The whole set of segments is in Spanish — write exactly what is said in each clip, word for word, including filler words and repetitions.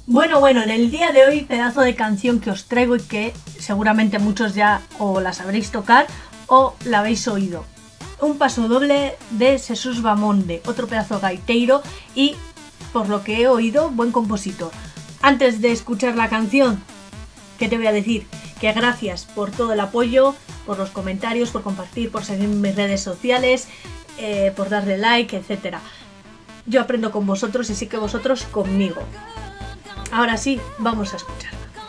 Bueno, bueno, en el día de hoy, pedazo de canción que os traigo y que seguramente muchos ya o la sabréis tocar o la habéis oído. Un paso doble de Jesús Bamonde, otro pedazo gaiteiro y, por lo que he oído, buen compositor. Antes de escuchar la canción, ¿qué te voy a decir? Que gracias por todo el apoyo, por los comentarios, por compartir, por seguir en mis redes sociales, eh, por darle like, etcétera. Yo aprendo con vosotros y sí que vosotros conmigo. Ahora sí, vamos a escuchar.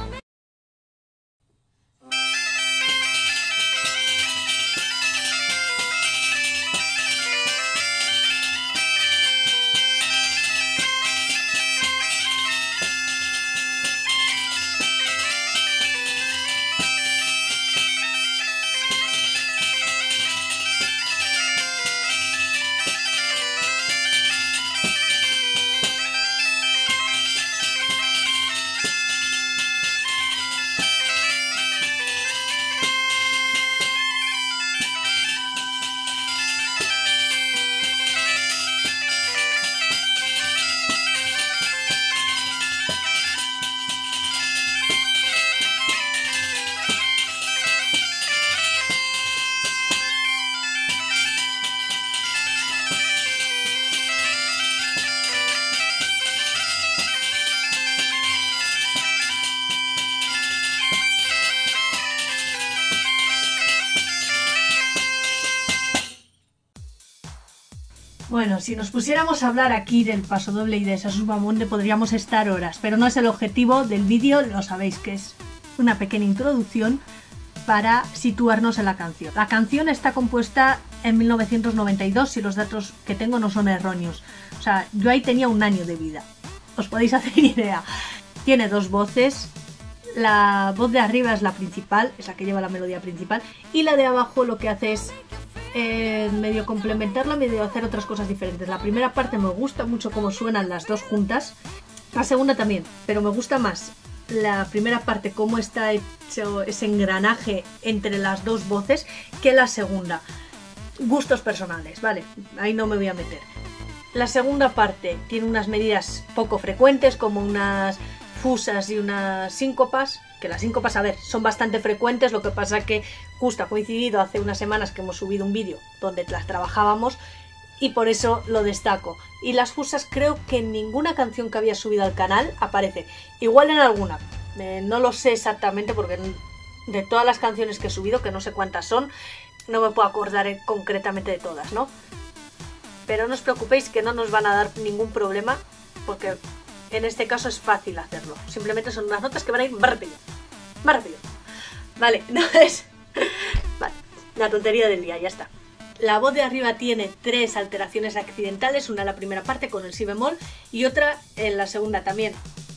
Bueno, si nos pusiéramos a hablar aquí del paso doble y de Jesús Bamonde podríamos estar horas, pero no es el objetivo del vídeo, lo sabéis que es una pequeña introducción para situarnos en la canción. La canción está compuesta en mil novecientos noventa y dos, si los datos que tengo no son erróneos. O sea, yo ahí tenía un año de vida, os podéis hacer idea. Tiene dos voces, la voz de arriba es la principal, es la que lleva la melodía principal, y la de abajo lo que hace es Eh, medio complementarla, medio hacer otras cosas diferentes. La primera parte me gusta mucho cómo suenan las dos juntas, la segunda también, pero me gusta más la primera parte, cómo está hecho ese engranaje entre las dos voces, que la segunda. Gustos personales, vale, ahí no me voy a meter. La segunda parte tiene unas medidas poco frecuentes, como unas fusas y unas síncopas, que las síncopas, a ver, son bastante frecuentes, lo que pasa que justo ha coincidido hace unas semanas que hemos subido un vídeo donde las trabajábamos y por eso lo destaco. Y las fusas creo que en ninguna canción que había subido al canal aparece, igual en alguna, eh, no lo sé exactamente porque de todas las canciones que he subido, que no sé cuántas son, no me puedo acordar concretamente de todas, ¿no? Pero no os preocupéis que no nos van a dar ningún problema porque en este caso es fácil hacerlo. Simplemente son unas notas que van a ir más rápido. Más rápido. Vale, no es... Vale, la tontería del día, ya está. La voz de arriba tiene tres alteraciones accidentales. Una en la primera parte con el si bemol y otra en la segunda también.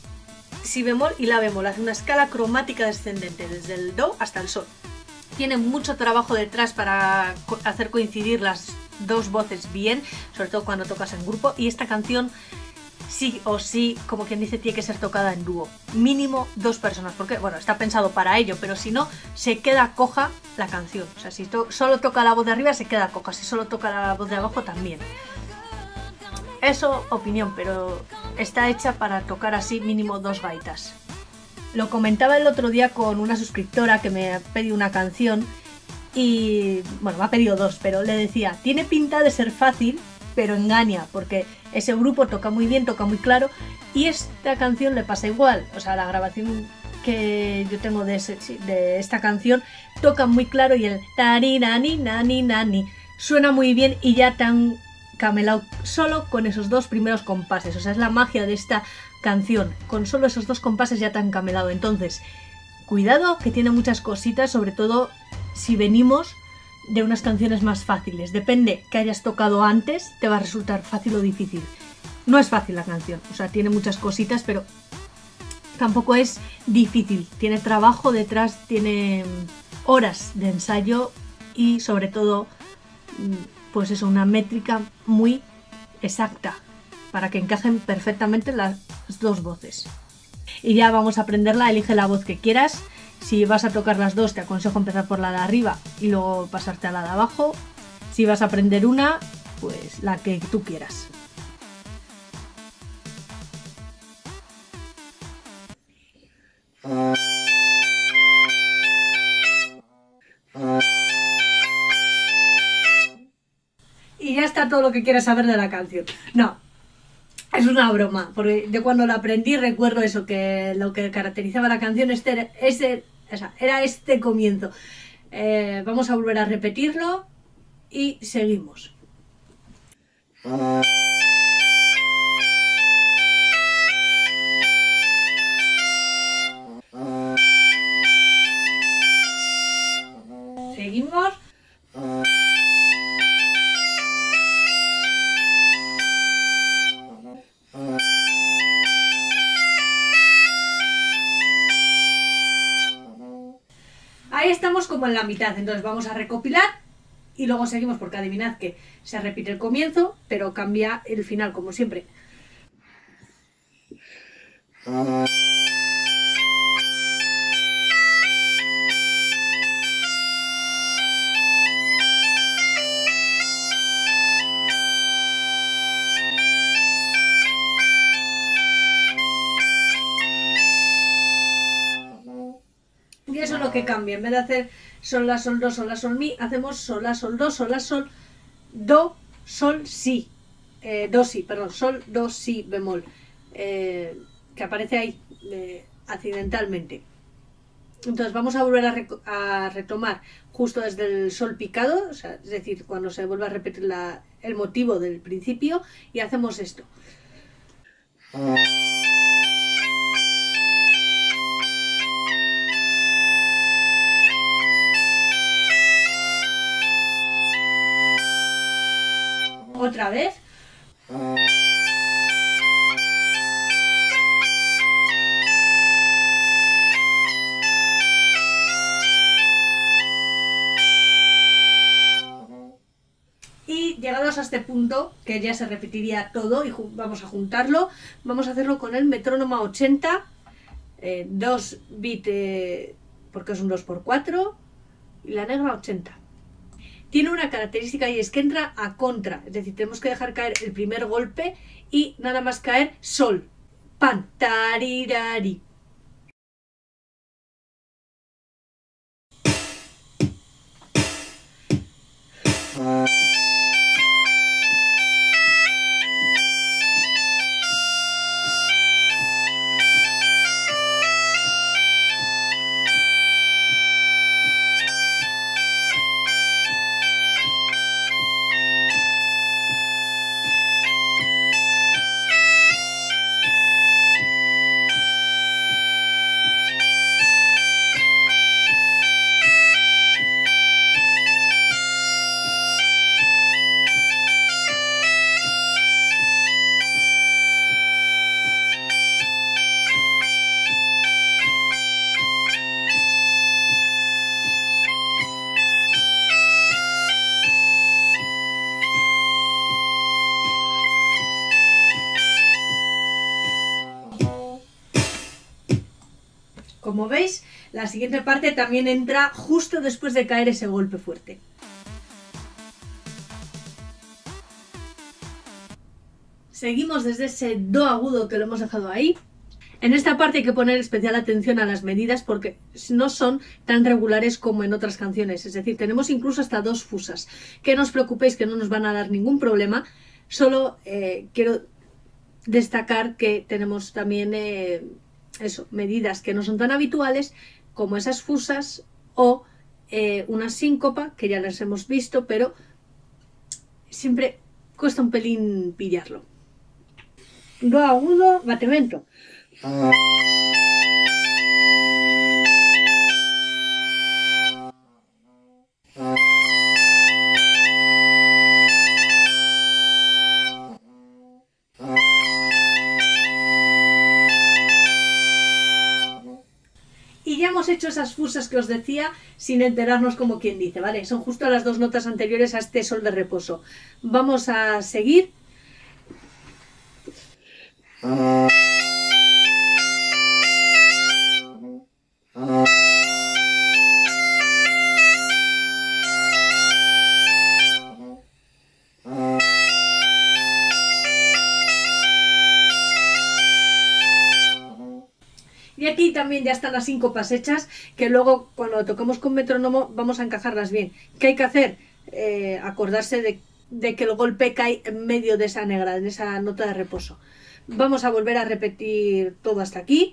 Si bemol y la bemol. Hace una escala cromática descendente desde el do hasta el sol. Tiene mucho trabajo detrás para hacer coincidir las dos voces bien, sobre todo cuando tocas en grupo. Y esta canción sí o sí, como quien dice, tiene que ser tocada en dúo. Mínimo dos personas, porque, bueno, está pensado para ello, pero si no, se queda coja la canción. O sea, si to solo toca la voz de arriba, se queda coja. Si solo toca la voz de abajo, también. Eso, opinión, pero está hecha para tocar así mínimo dos gaitas. Lo comentaba el otro día con una suscriptora que me ha pedido una canción y, bueno, me ha pedido dos, pero le decía, tiene pinta de ser fácil, pero engaña, porque ese grupo toca muy bien, toca muy claro, y esta canción le pasa igual. O sea, la grabación que yo tengo de, ese, de esta canción toca muy claro y el tani nani nani nani suena muy bien y ya tan camelado solo con esos dos primeros compases. O sea, es la magia de esta canción, con solo esos dos compases ya tan camelado. Entonces, cuidado que tiene muchas cositas, sobre todo si venimos de unas canciones más fáciles. Depende que hayas tocado antes, te va a resultar fácil o difícil. No es fácil la canción, o sea, tiene muchas cositas, pero tampoco es difícil. Tiene trabajo detrás, tiene horas de ensayo y sobre todo, pues eso, una métrica muy exacta para que encajen perfectamente las dos voces. Y ya vamos a aprenderla, elige la voz que quieras. Si vas a tocar las dos, te aconsejo empezar por la de arriba y luego pasarte a la de abajo. Si vas a aprender una, pues la que tú quieras. ahora todo lo que quieras saber de la canción. No, es una broma, porque yo cuando la aprendí recuerdo eso, que lo que caracterizaba la canción este, ese, o sea, era este comienzo. Eh, vamos a volver a repetirlo y seguimos. Seguimos. Ahí estamos como en la mitad, entonces vamos a recopilar y luego seguimos, porque adivinad que se repite el comienzo, pero cambia el final, como siempre. Y eso es lo que cambia. En vez de hacer sol, la, sol, do, sol, la, sol, mi, hacemos sol, la, sol, do, sol, la, sol, do, sol, si. Eh, do, si, perdón, sol, do, si, bemol. Eh, que aparece ahí eh, accidentalmente. Entonces vamos a volver a, re a retomar justo desde el sol picado, o sea, es decir, cuando se vuelve a repetir la, el motivo del principio, y hacemos esto. Otra vez. Y llegados a este punto, que ya se repetiría todo y vamos a juntarlo, vamos a hacerlo con el metrónomo a ochenta, eh, dos bits, eh, porque es un dos por cuatro, y la negra a ochenta. Tiene una característica y es que entra a contra, es decir, tenemos que dejar caer el primer golpe y nada más caer sol, pan, tarirari. Como veis, la siguiente parte también entra justo después de caer ese golpe fuerte. Seguimos desde ese do agudo que lo hemos dejado ahí. En esta parte hay que poner especial atención a las medidas porque no son tan regulares como en otras canciones. Es decir, tenemos incluso hasta dos fusas. Que no os preocupéis, que no nos van a dar ningún problema. Solo eh, quiero destacar que tenemos también... Eh, eso, medidas que no son tan habituales como esas fusas o eh, una síncopa que ya las hemos visto, pero siempre cuesta un pelín pillarlo. Do agudo, batemento. Y ya hemos hecho esas fusas que os decía sin enterarnos, como quien dice, ¿vale? Son justo las dos notas anteriores a este sol de reposo. Vamos a seguir. Y aquí también ya están las síncopas hechas, que luego cuando toquemos con metrónomo vamos a encajarlas bien. ¿Qué hay que hacer? Eh, acordarse de de que el golpe cae en medio de esa negra, en esa nota de reposo. Vamos a volver a repetir todo hasta aquí.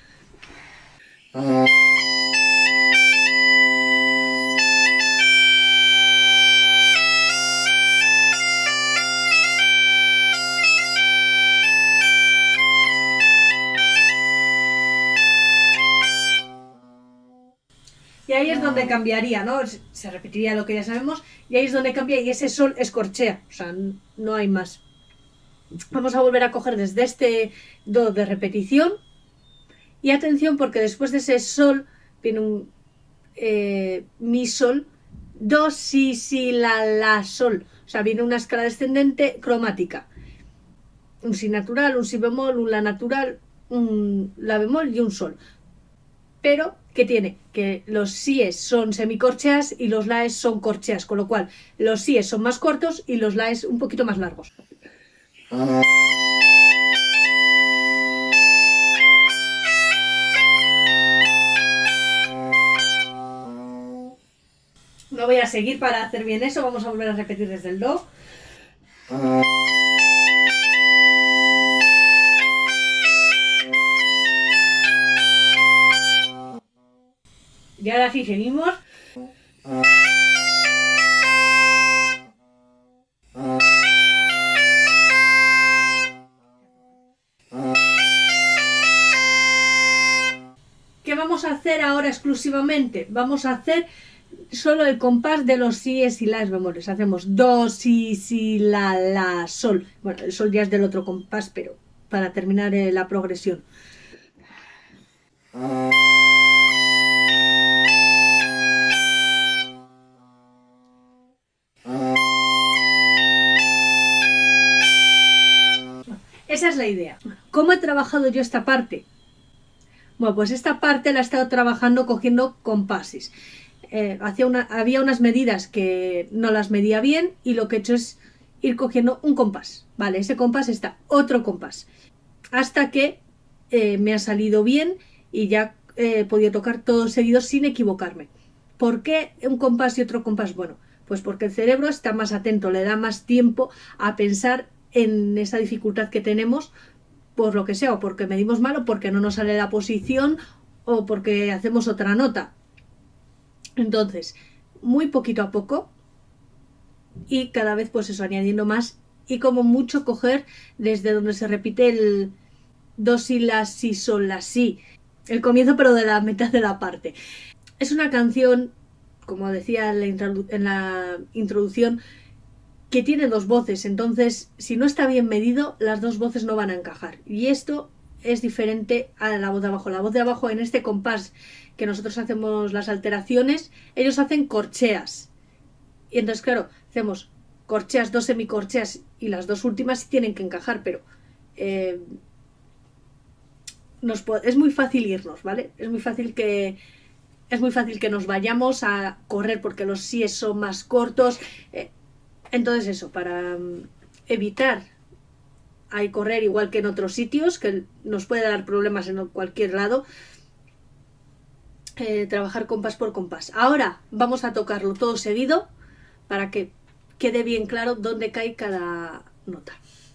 Y ahí es donde cambiaría, ¿no? Se repetiría lo que ya sabemos, y ahí es donde cambia, y ese sol es corchea, o sea, no hay más. Vamos a volver a coger desde este do de repetición, y atención porque después de ese sol viene un eh, mi sol, do, si, si, la, la, sol, o sea, viene una escala descendente cromática. Un si natural, un si bemol, un la natural, un la bemol y un sol. Pero, ¿qué tiene? Que los síes son semicorcheas y los laes son corcheas, con lo cual los síes son más cortos y los laes un poquito más largos. No voy a seguir para hacer bien eso, vamos a volver a repetir desde el do. Y ahora sí seguimos. ¿Qué vamos a hacer ahora exclusivamente? Vamos a hacer solo el compás de los síes y las bemoles. Hacemos do, si, si, la, la, sol. Bueno, el sol ya es del otro compás, pero para terminar eh, la progresión. Esa es la idea. ¿Cómo he trabajado yo esta parte? Bueno, pues esta parte la he estado trabajando cogiendo compases. Eh, hacía una, había unas medidas que no las medía bien y lo que he hecho es ir cogiendo un compás. Vale, ese compás está, otro compás. Hasta que eh, me ha salido bien y ya he podido tocar todo seguido sin equivocarme. ¿Por qué un compás y otro compás? Bueno, pues porque el cerebro está más atento, le da más tiempo a pensar en esa dificultad que tenemos, por lo que sea, o porque medimos mal, o porque no nos sale la posición, o porque hacemos otra nota. Entonces, muy poquito a poco, y cada vez pues eso, añadiendo más, y como mucho coger desde donde se repite el do, si, la, si, sol, la, si, el comienzo pero de la mitad de la parte. Es una canción, como decía en la, introdu en la introducción, que tiene dos voces, entonces si no está bien medido las dos voces no van a encajar, y esto es diferente a la voz de abajo. La voz de abajo, en este compás que nosotros hacemos las alteraciones, ellos hacen corcheas, y entonces claro, hacemos corcheas, dos semicorcheas, y las dos últimas sí tienen que encajar, pero eh, nos es muy fácil irnos, ¿vale? Es muy fácil que es muy fácil que nos vayamos a correr porque los síes son más cortos. eh, Entonces eso, para evitar ahí correr igual que en otros sitios, que nos puede dar problemas en cualquier lado, eh, trabajar compás por compás. Ahora vamos a tocarlo todo seguido para que quede bien claro dónde cae cada nota.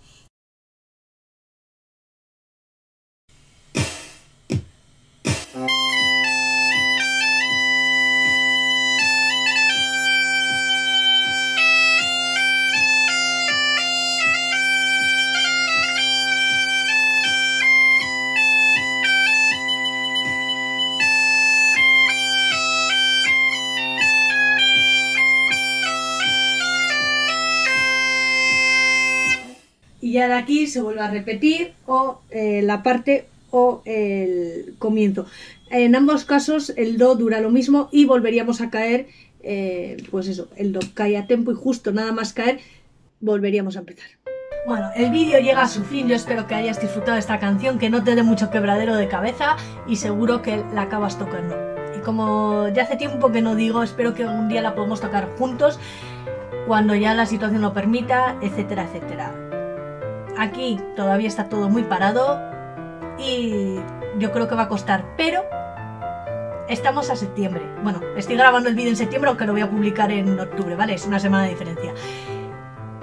Y ya de aquí se vuelve a repetir o eh, la parte o el comienzo. En ambos casos el do dura lo mismo y volveríamos a caer, eh, pues eso, el do cae a tempo y justo nada más caer volveríamos a empezar. Bueno, el vídeo llega a su fin, yo espero que hayas disfrutado de esta canción, que no te dé mucho quebradero de cabeza y seguro que la acabas tocando. Y como ya hace tiempo que no digo, espero que un día la podamos tocar juntos, cuando ya la situación lo permita, etcétera, etcétera. Aquí todavía está todo muy parado y yo creo que va a costar, pero estamos a septiembre. Bueno, estoy grabando el vídeo en septiembre, aunque lo voy a publicar en octubre, ¿vale? Es una semana de diferencia.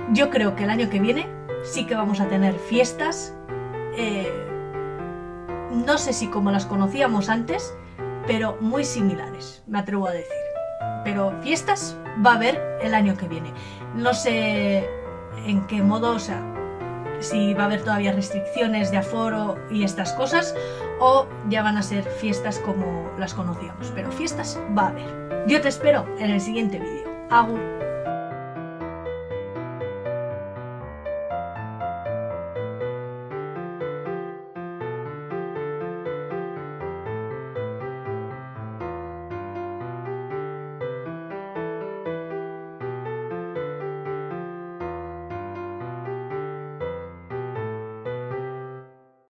Yo creo que el año que viene sí que vamos a tener fiestas, eh, no sé si como las conocíamos antes, pero muy similares, me atrevo a decir. Pero fiestas va a haber el año que viene. No sé en qué modo, o sea, si va a haber todavía restricciones de aforo y estas cosas, o ya van a ser fiestas como las conocíamos, pero fiestas va a haber. Yo te espero en el siguiente vídeo. Agur.